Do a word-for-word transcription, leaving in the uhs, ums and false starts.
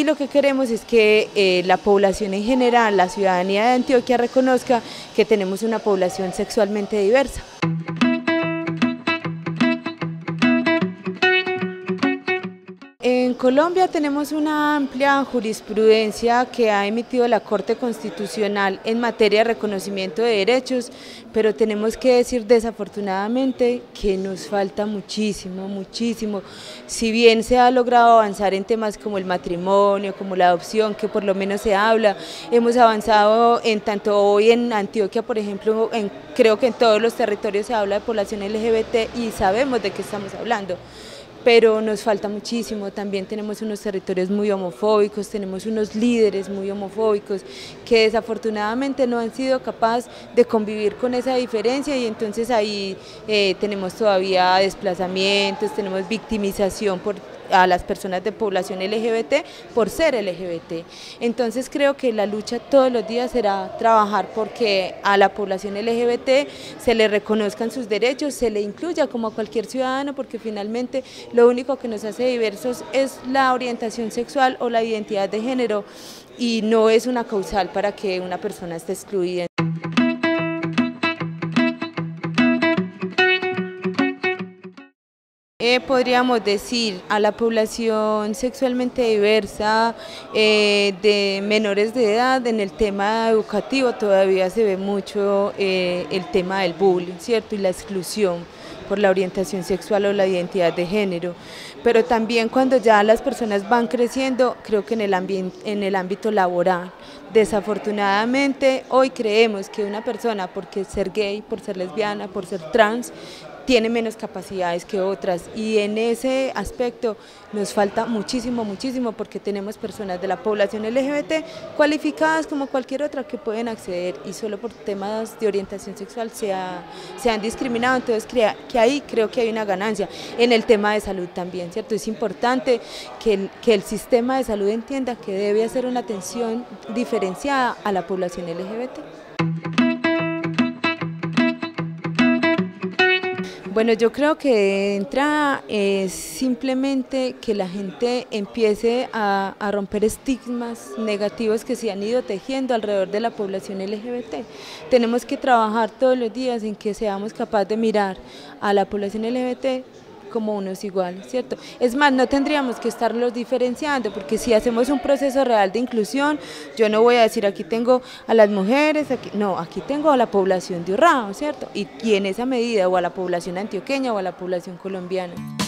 y lo que queremos es que eh, la población en general, la ciudadanía de Antioquia reconozca que tenemos una población sexualmente diversa. En Colombia tenemos una amplia jurisprudencia que ha emitido la Corte Constitucional en materia de reconocimiento de derechos, pero tenemos que decir desafortunadamente que nos falta muchísimo, muchísimo. Si bien se ha logrado avanzar en temas como el matrimonio, como la adopción, que por lo menos se habla, hemos avanzado en tanto hoy en Antioquia, por ejemplo, en, creo que en todos los territorios se habla de población L G B T y sabemos de qué estamos hablando. Pero nos falta muchísimo, también tenemos unos territorios muy homofóbicos, tenemos unos líderes muy homofóbicos que desafortunadamente no han sido capaces de convivir con esa diferencia y entonces ahí eh, tenemos todavía desplazamientos, tenemos victimización por a las personas de población L G B T por ser L G B T. Entonces creo que la lucha todos los días será trabajar porque a la población L G B T se le reconozcan sus derechos, se le incluya como a cualquier ciudadano, porque finalmente lo único que nos hace diversos es la orientación sexual o la identidad de género y no es una causal para que una persona esté excluida. Eh, podríamos decir a la población sexualmente diversa, eh, de menores de edad, en el tema educativo todavía se ve mucho eh, el tema del bullying, ¿cierto? Y la exclusión por la orientación sexual o la identidad de género, pero también cuando ya las personas van creciendo, creo que en el, en el ámbito laboral, desafortunadamente hoy creemos que una persona por ser gay, por ser lesbiana, por ser trans, tiene menos capacidades que otras y en ese aspecto nos falta muchísimo, muchísimo porque tenemos personas de la población L G B T cualificadas como cualquier otra que pueden acceder y solo por temas de orientación sexual se, ha, se han discriminado, entonces crea, que ahí creo que hay una ganancia. En el tema de salud también, ¿cierto? Es importante que el, que el sistema de salud entienda que debe hacer una atención diferenciada a la población L G B T. Bueno, yo creo que de entrada es simplemente que la gente empiece a, a romper estigmas negativos que se han ido tejiendo alrededor de la población L G B T. Tenemos que trabajar todos los días en que seamos capaces de mirar a la población L G B T como unos iguales, ¿cierto? Es más, no tendríamos que estarlos diferenciando, porque si hacemos un proceso real de inclusión, yo no voy a decir aquí tengo a las mujeres, aquí, no, aquí tengo a la población de Urrao, ¿cierto? Y, y en esa medida, o a la población antioqueña o a la población colombiana.